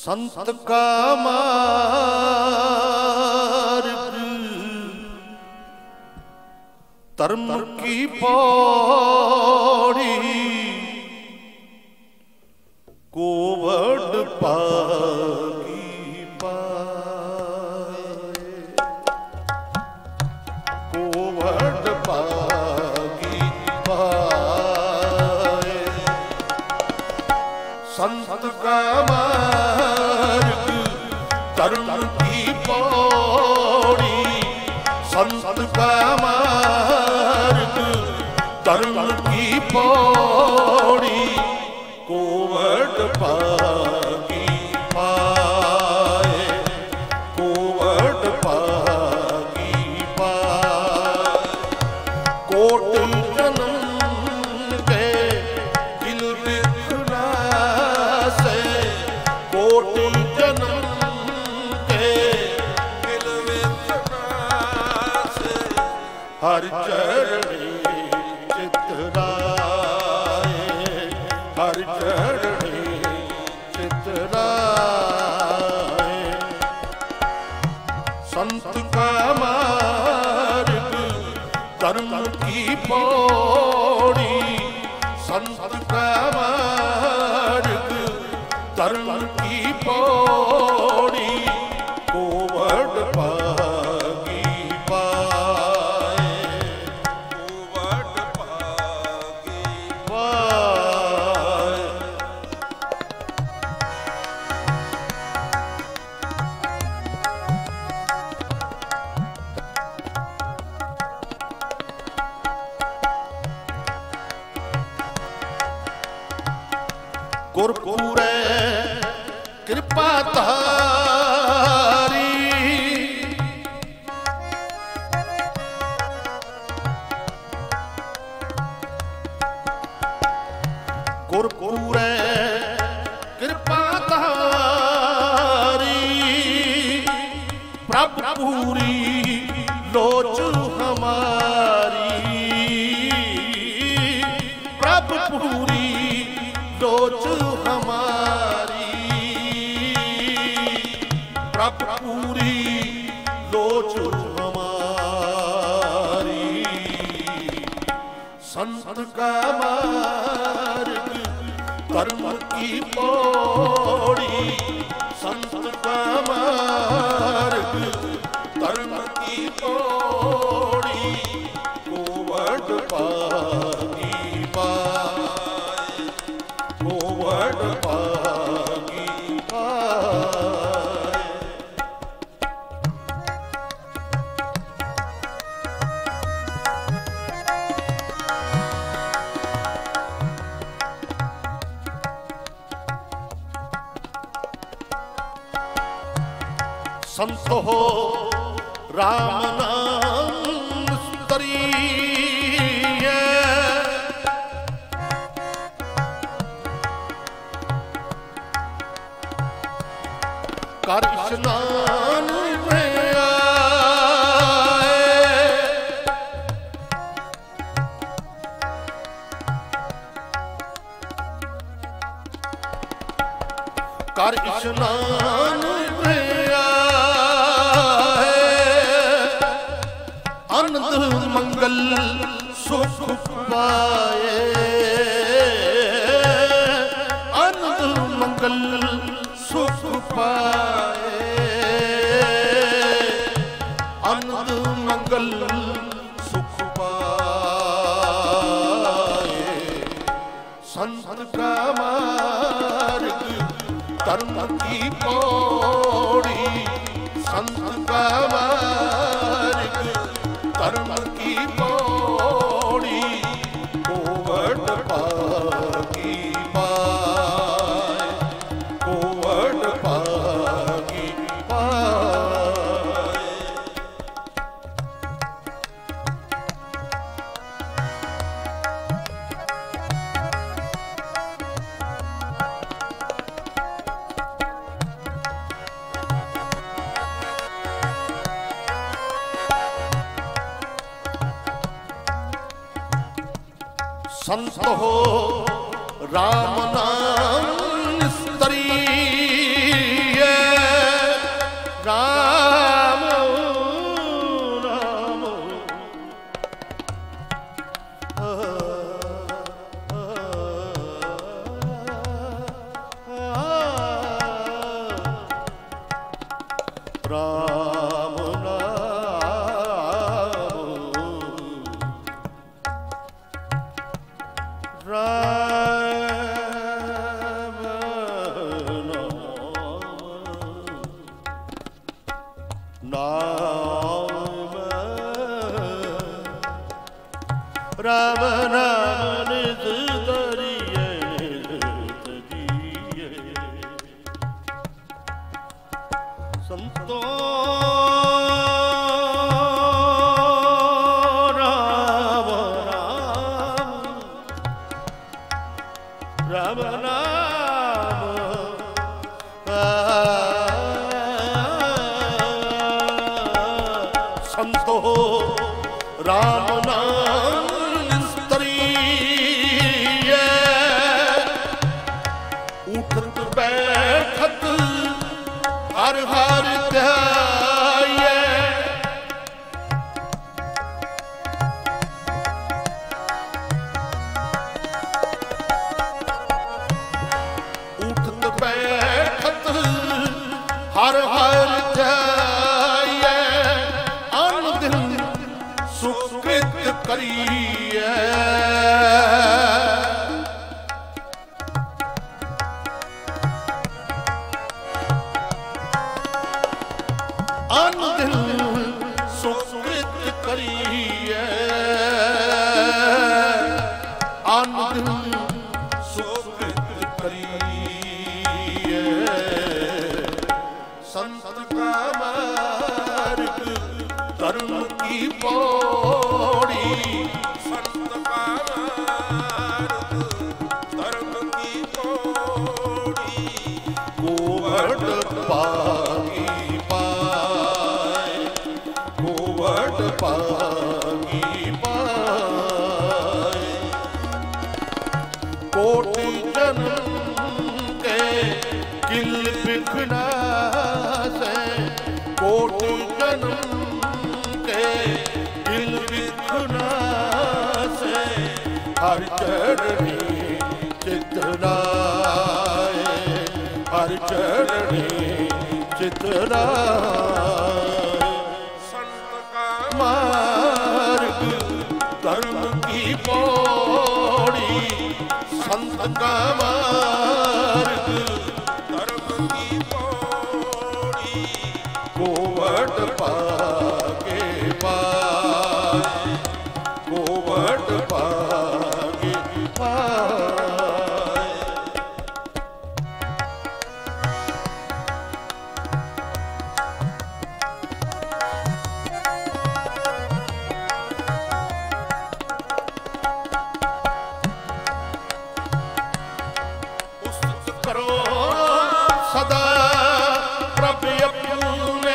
संत का मार्ग धर्म की पौड़ी कोवड पागी पाए, कोवड पागी पाए। संत का मार्ग धर्म की पौड़ी, संत का मार्ग धर्म की पौड़ी कोवड पागी पाए, कोवड पागी पाए। कोट जन्म के दिल बिखरा से, कोट जन्म के दिल बिखरा से, हर चरणी चितराए, हर चरणी चितराए। संत का मार्ग धर्म की पौड़ी, संत का मार्ग धर्म की पौड़ी कोवड पागी पाए, कोवड पागी पाए। गुरपुरे कृपा तारी, गुरपुरे कृपा तारी। प्रभु पूरी लोच हमारी, प्रभु पूरी लोच हमारी, प्रभु पूरी लोच हमारी। संत का मार्ग धर्म की पौड़ी, संत का मार्ग धर्म की पौड़ी कोवड पागी पाए, कोवड पागी पाए। संत हो राम नाम स्तरीय, कर स्नान में आए, कर स्नान में आए। आनंद मंगल सुख पाए, आनंद मंगल सुख पाए, आनंद मंगल सुख पाए। संत का मार्ग धर्म की पौड़ी, संत का मार्ग धर्म की पौड़ी कोवड पागी पाए, कोवड पागी पाए। संत हो राम नाम स्तरीय, राम नाम निज धरिए संतो राम राम नाम संतो राम नाम उठत बैठत हर हर ध्याये उठत बैठत हर हर ध्याये अन दिन सुकृत करिए अन दिन सुकृत करिए अन दिन सुकृत करिए संत का मार्ग धर्म की पौड़ी संत का मार्ग धर्म की पौड़ी गोवर्ध पागी पागी पाए कोटि जन्म के किल बिखना से कोटि जन्म के किल बिखना से हर चरणी चितराए हर चरणी चितराए मार्ग धर्म की पौड़ी संत का मार्ग धर्म की पौड़ी गोवर्ध पागे पाए गोवर्ध पागे पाए सदा प्रभु अपने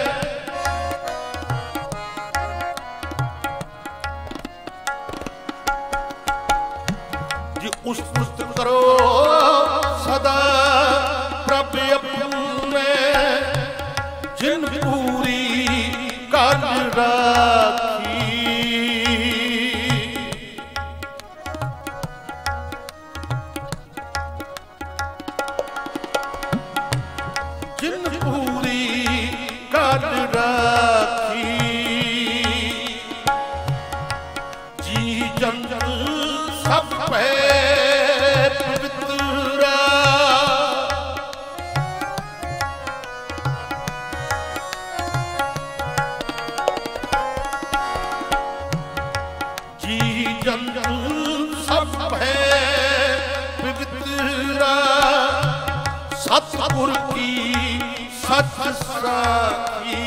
जी उस्तुत करो सदा प्रभु अपने जिन पूरी कर राखी जिन पूरी कर राखी जी जंत सब पे पवित्रा जी जंत सब पे पवित्रा सतगुर की सत साखी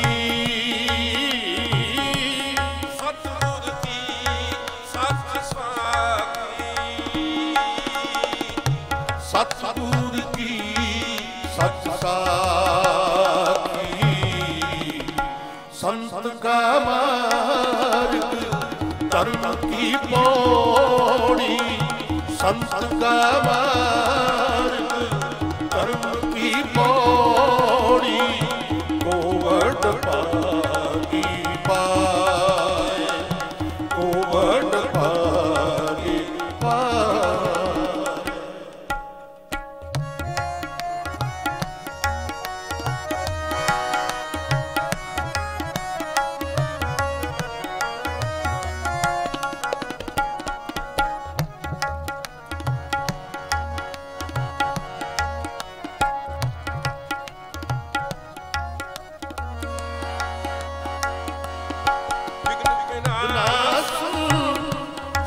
सतगुर की सत साखी सतगुर की सत साखी संत का मार्ग धर्म की पौड़ी संत का मार्ग धर्म की पौड़ी गोवर्ध पागी पाए गोवर्ध पागी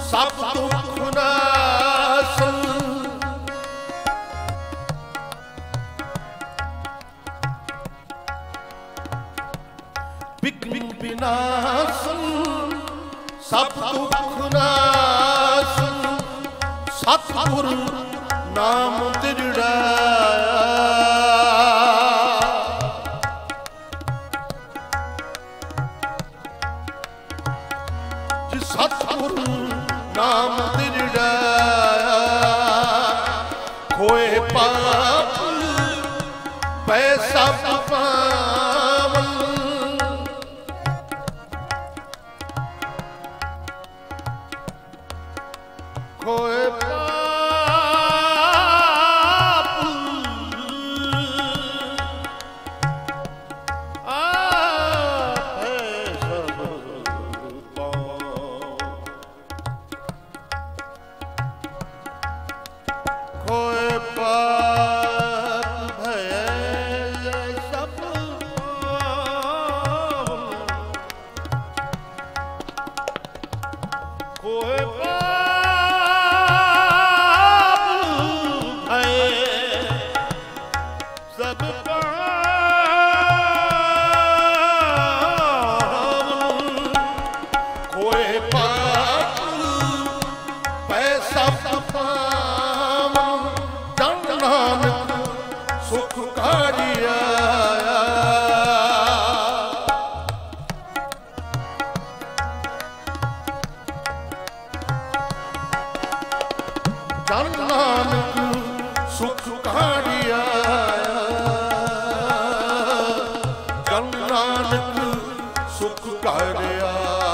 ਸਭ ਦੁੱਖ ਨਾਸਨ ਵਿਘਨ ਵਿਨਾਸਨ ਸਭ ਦੁੱਖ ਨਾਸਨ ਸਤਿਗੁਰ ਨਾਮ ਦ੍ਰਿੜਾ ਜਿਸ ਸਤਿਗੁਰ ਨਾਮ ਦ੍ਰਿੜਾ ਹੋਏ ਪਾਪ ਪੈ ਸਭ ਪਾਵਨ ਹੋਏ ਜਨ ਨਾਨਕ ਸੁਖ ਕਾੜਿਆ ਜਨ ਨਾਨਕ ਸੁਖ ਕਾੜਿਆ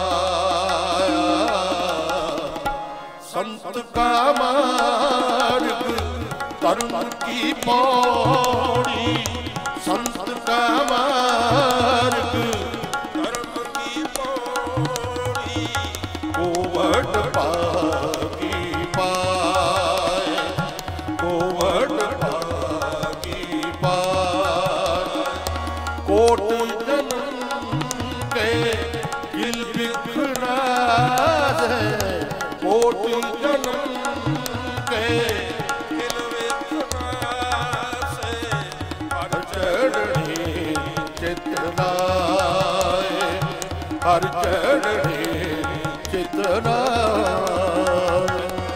ਸੰਤ ਕਾ ਮਾਰਗ ਧਰਮ ਕੀ ਪੌੜੀ ਸੰਤ ਕਾ ਮਾਰਗ ਧਰਮ ਕੀ ਪੌੜੀ ਕੋਵਡ ਭਾਗੀ ਪਾਏ ਕੋਵਡ ਭਾਗੀ ਪਾਏ ਕੋਟ ਜਨਮ ਕੇ ਦਿਲ ਬਿਖਰਾ ਹੈ ਕੋਟ ਜਨਮ ਕੇ ਦਿਲ ਬਿਖਰਾ ਸੇ ਹਰ ਚੜ੍ਹਨੀ ਚਿਤ ਲਾਏ ਹਰ ਚੜ੍ਹਨੀ ਚਿਤ ਲਾਏ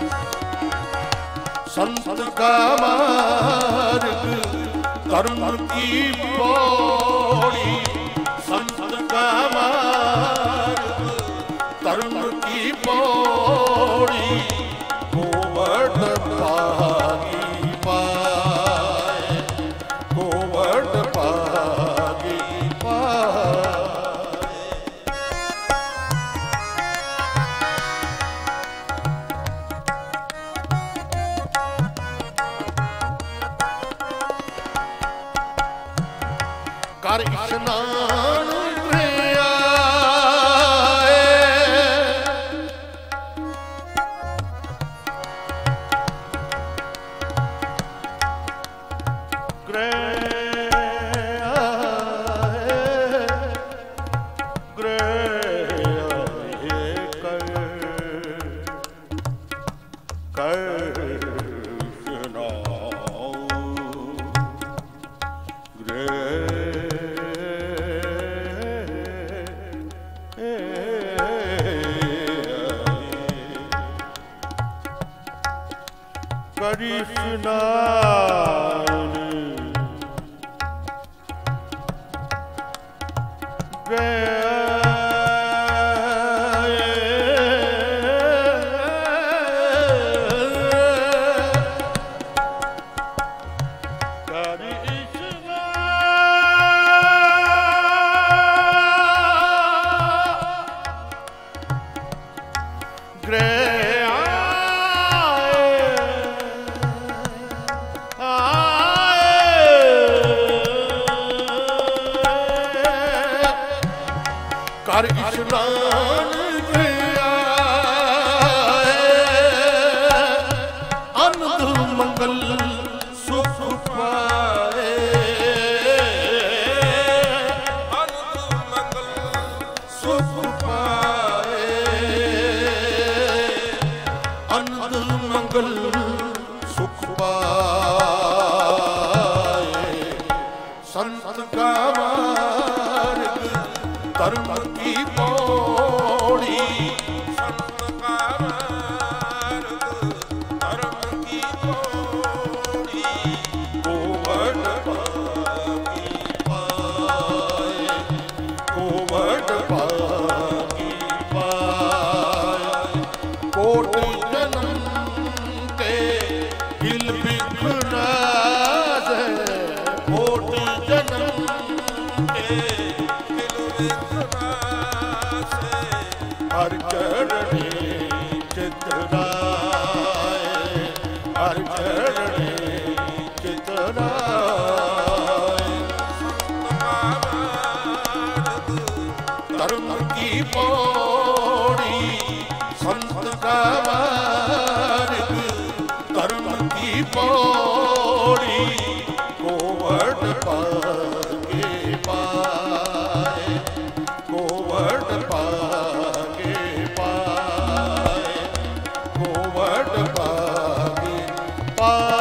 ਸੰਤ ਕਾ ਮਾਰਗ ਧਰਮ ਕੀ ਪੌੜੀ ਸੰਤ ਕਾ ਮਾਰਗ ਧਰਮ ਕੀ ਪੌੜੀ ਕੋਵਡ ਭਾਗੀ ਪਾਏ ਕੋਵਡ ਭਾਗੀ ਪਾਏ ਕਰ ਇਸ਼ਨਾਨ ਰਿਆਏ ਕ੍ਰਿਸ਼ਨ ਕਰ ਇਸ਼ਨਾਨ ਅਨੰਦ ਮੰਗਲ ਸੁਖ ਪਾਏ ਅਨੰਦ ਮੰਗਲ ਸੁਖ ਪਾਏ मंगल सुख पाए। संत का मार्ग धर्म की पौड़ी, संत का मार्ग धर्म की पौड़ी, कोवट पागी पाए, कोवट पागी पाए। कोटि जन्म के हिल बिखराए, कोटि जन्म के हिल बिखराए। हर चरणे चितराए, हर चरणे चितराए। धर्म की पौड़ी, संत का मार्ग धर्म की पौड़ी, कोवट पागे पाए, कोवट पागे पाए, कोवट पागे पाए।